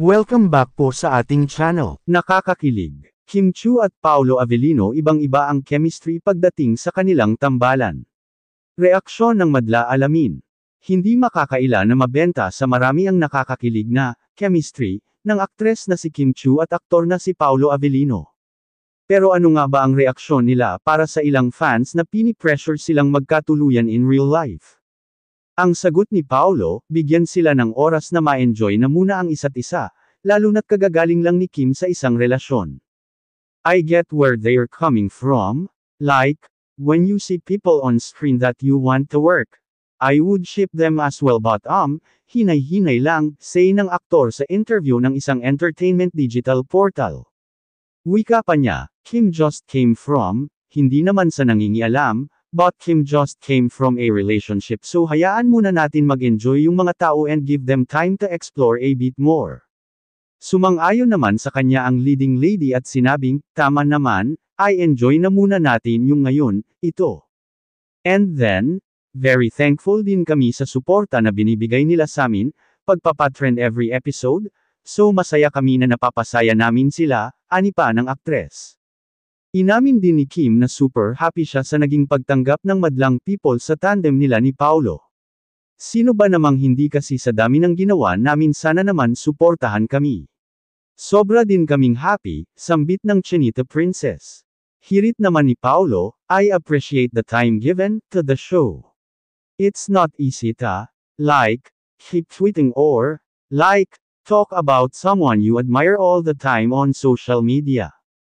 Welcome back po sa ating channel. Nakakakilig. Kim Chiu at Paolo Avellino ibang-iba ang chemistry pagdating sa kanilang tambalan. Reaksyon ng madla alamin. Hindi makakaila na mabenta sa marami ang nakakakilig na chemistry ng aktres na si Kim Chiu at aktor na si Paolo Avellino. Pero ano nga ba ang reaksyon nila para sa ilang fans na pini-pressure silang magkatuluyan in real life? Ang sagot ni Paolo, bigyan sila ng oras na ma-enjoy na muna ang isa't isa, lalo na't kagagaling lang ni Kim sa isang relasyon. I get where they're coming from, like, when you see people on screen that you want to work. I would ship them as well but hinay-hinay lang, say ng aktor sa interview ng isang entertainment digital portal. Wika pa niya, Kim just came from, hindi naman sa nangingialam, but Kim just came from a relationship so hayaan muna natin mag-enjoy yung mga tao and give them time to explore a bit more. Sumang-ayon naman sa kanya ang leading lady at sinabing, tama naman, I enjoy na muna natin yung ngayon, ito. And then, very thankful din kami sa suporta na binibigay nila samin, pagpapatrend every episode, so masaya kami na napapasaya namin sila, ani pa ng aktres. Inamin din ni Kim na super happy siya sa naging pagtanggap ng madlang people sa tandem nila ni Paolo. Sino ba namang hindi kasi sa dami ng ginawa namin sana naman suportahan kami. Sobra din kaming happy, sambit ng Chinita Princess. Hirit naman ni Paolo, I appreciate the time given to the show. It's not easy to, like, keep tweeting or, like, talk about someone you admire all the time on social media.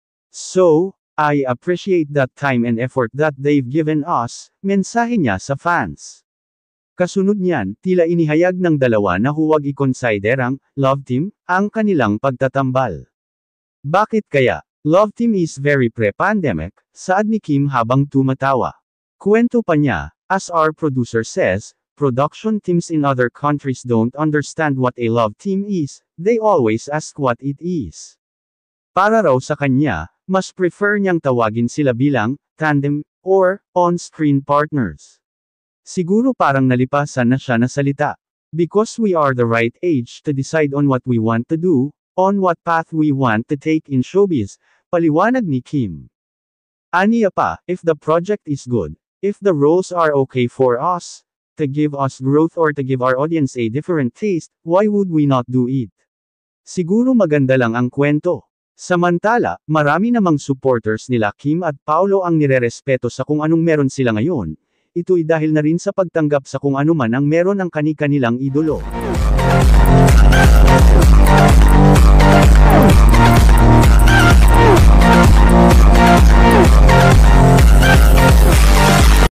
So, I appreciate that time and effort that they've given us, mensahe niya sa fans. Kasunod niyan, tila inihayag ng dalawa na huwag i-consider ang love team ang kanilang pagtatambal. Bakit kaya? Love team is very pre-pandemic, saad ni Kim habang tumatawa. Kwento pa niya, as our producer says, production teams in other countries don't understand what a love team is, they always ask what it is. Para raw sa kanya, mas prefer niyang tawagin sila bilang tandem or on-screen partners. Siguro parang nalipasan na siya na salita. Because we are the right age to decide on what we want to do, on what path we want to take in showbiz, paliwanag ni Kim. Aniya pa, if the project is good, if the roles are okay for us, to give us growth or to give our audience a different taste, why would we not do it? Siguro maganda lang ang kwento. Samantala, marami namang supporters nila Kim at Paolo ang nirerespeto sa kung anong meron sila ngayon. Ito'y dahil na rin sa pagtanggap sa kung ano man ang meron ang kani-kanilang idolo.